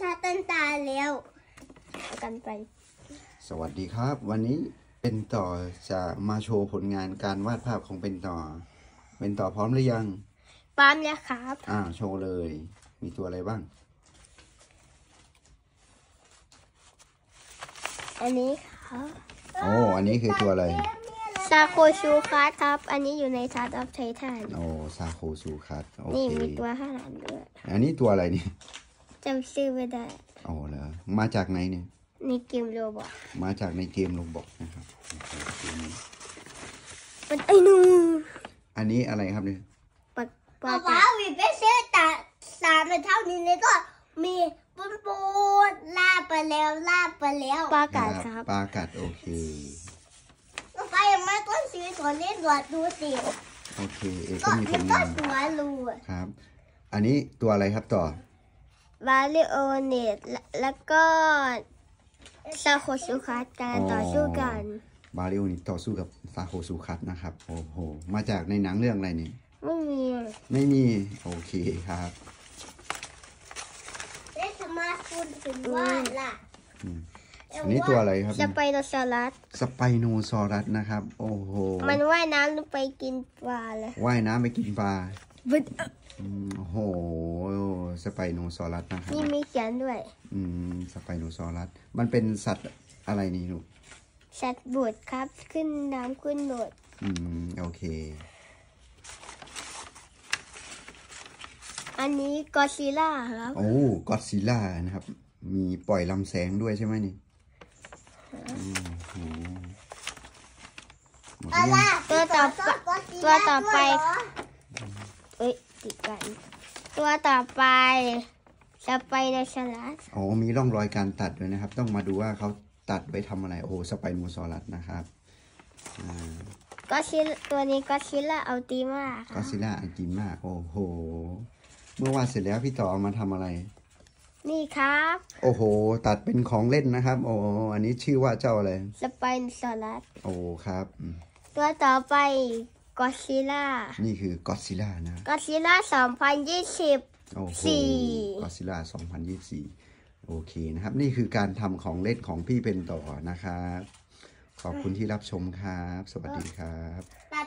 าต้นตาแล้วกันไปสวัสดีครับวันนี้เป็นต่อจะมาโชว์ผลงานการวาดภาพของเป็นต่อพร้อมหรือยังพร้อมแล้วครับโชว์เลยมีตัวอะไรบ้างอันนี้ครับอันนี้คือตัวอะไรซาโคชูคัสครับอันนี้อยู่ในชาร์ตออฟไททันซาโคชูคัสนี่มีตัวข้างหลังด้วยอันนี้ตัวอะไรนี่จำชื่อไม่ได้เหรอมาจากไหนเนี่ยในเกมโรบอทมาจากในเกมโรบอทนะครับมันไอ้นูอันนี้อะไรครับเนี่ยปลาวิเป็นเสื้อตาสามเท่านี้เลยก็มีปูนลาบไปแล้วปลากัดครับปลากัดโอเคไปยังไม่ต้นสีสวนเล่นดวดดูสิโอเคก็มีผลงานตัวรูครับอันนี้ตัวอะไรครับต่อบาลิโอเนตแล้วก็ซาโคซูคัสการต่อสู้กันบาลิโอเนตต่อสู้กับซาโคซูคัสนะครับโอ้โหมาจากในหนังเรื่องอะไรนี่ไม่มีโอเคครับเล่นสมาร์ทโฟนถึงว่าล่ะอันนี้ตัวอะไรครับสไปโนซอรัสนะครับโอ้โหมันว่ายน้ำลงไปกินปลาเลยว่ายน้ำไปกินปลาโอ้โหสไปโนซอรัสนะครับนี่มีเขียนด้วยสไปโนซอรัสมันเป็นสัตว์อะไรนี่ลูกสัตว์บดครับขึ้นน้ำขึ้นบดโอเคอันนี้ก็อดซิลล่าครับก็อดซิลล่านะครับมีปล่อยลำแสงด้วยใช่ไหมนี่ตัวต่อไปติดกันตัวต่อไปสไปโนซอรัสมีร่องรอยการตัดด้วยนะครับต้องมาดูว่าเขาตัดไว้ทำอะไรสไปโนซอรัสนะครับตัวนี้ก็อดซิลล่าอัลติมาก็อดซิลล่าอัลติมาโอ้โหเมื่อวาดเสร็จแล้วพี่ต่อเอามาทำอะไรนี่ครับโอ้โหตัดเป็นของเล่นนะครับอันนี้ชื่อว่าเจ้าอะไรสไปโนซอรัสครับตัวต่อไปก็อดซิลล่านี่คือก็อดซิลล่านะก็อดซิลล่า2024 ก็อดซิลล่า2024โอเคนะครับนี่คือการทำของเล่นของพี่เป็นต่อนะครับขอบคุณที่รับชมครับสวัสดีครับ